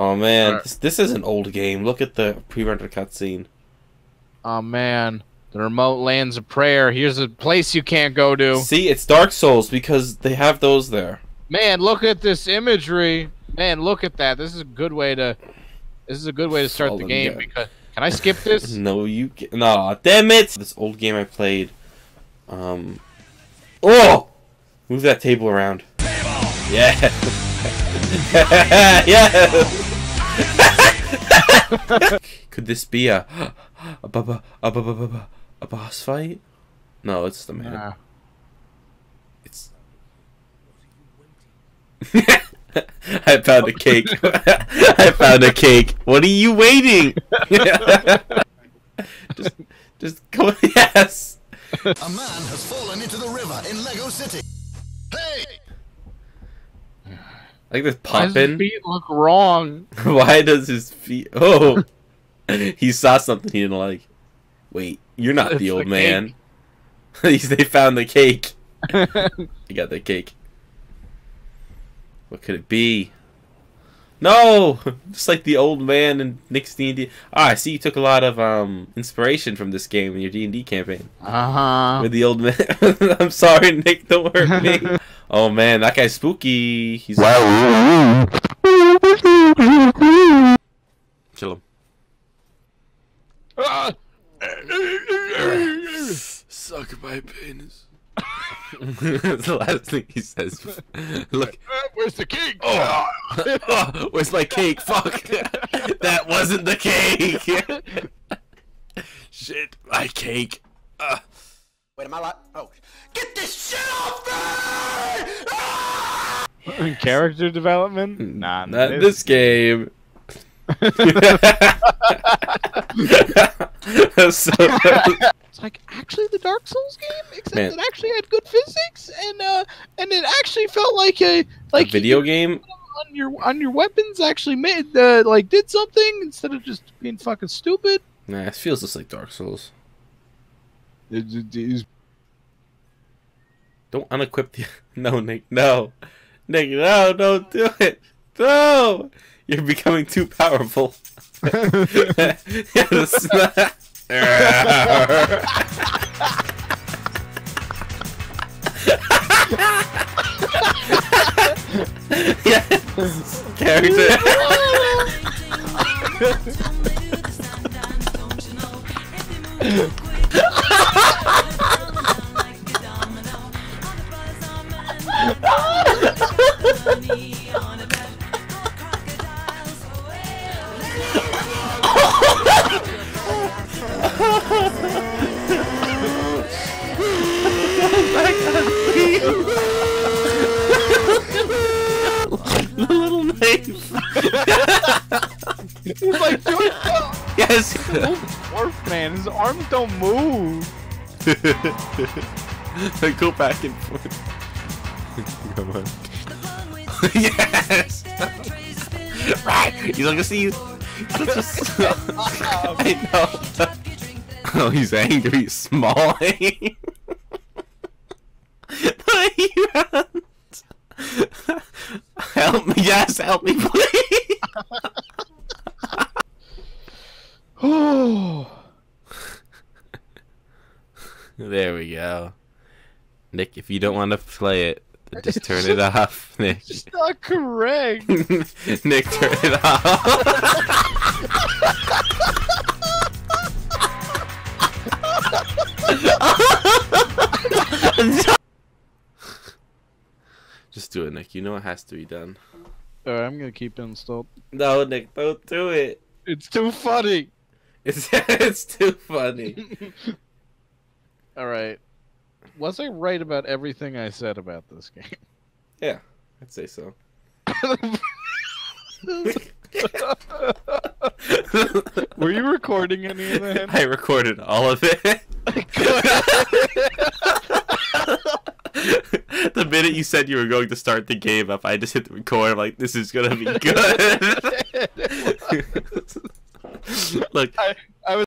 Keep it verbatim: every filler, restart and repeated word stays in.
Oh man, Right. this, this is an old game. Look at the pre-rendered cutscene. Oh man, the remote lands of prayer. Here's a place you can't go to. See, it's Dark Souls because they have those there. Man, look at this imagery. Man, look at that. This is a good way to. This is a good way to start the Fallen game. God. Because can I skip this? No, you can Nah, damn it! This old game I played. Um. Oh! Move that table around. Yeah. Yeah. Could this be a a bu- bu- a bu- bu- bu- bu- a boss fight? No, it's the man. Nah. It's. I found a cake. I found a cake. What are you waiting? just, just go. Yes. A man has fallen into the river in Lego City. Hey! Like this Why does his popping. feet look wrong? Why does his feet? Oh, he saw something he didn't like. Wait, you're not It's the old the man. They found the cake. You got the cake. What could it be? No, just like the old man in Nick's D and D. Ah, I see you took a lot of um inspiration from this game in your D and D campaign. Uh huh. With the old man. I'm sorry, Nick. Don't hurt me. Oh man, that guy's spooky. He's kill him. Ah! Suck my penis. That's the last thing he says. Look. Where's the cake? Oh, oh, where's my cake? Fuck. That wasn't the cake. Shit, my cake. Uh. Wait, am I like? Oh, get this shit off me! Ah! Character development? Nah, Not in this game. So, It's like actually the Dark Souls game, except Man. it actually had good physics and uh, and it actually felt like a like a video you- game? on your on your weapons actually made uh, like did something instead of just being fucking stupid. Nah, it feels just like Dark Souls. It, it, it's- Don't unequip the. No, Nick, no. Nick, no, don't do it. No! You're becoming too powerful. Yeah, this- Yes! Character. The little knife. He's like doing Yes. dwarf man. His arms don't move. Go back and forth. Come on. Yes. Right. He's not gonna see you. I know. Oh, he's angry. Smalling. Help me, yes, help me, please. Oh. There we go. Nick, if you don't want to play it, then just turn it off, Nick. It's not correct. Nick, turn it off. Just do it, Nick. You know it has to be done. Alright, I'm gonna keep it installed. No, Nick, don't do it. It's too funny. It's it's too funny. Alright. Was I right about everything I said about this game? Yeah, I'd say so. Were you recording any of that? I recorded all of it. The minute you said you were going to start the game up, I just hit the record. I'm like, this is gonna be good. Look, I, I was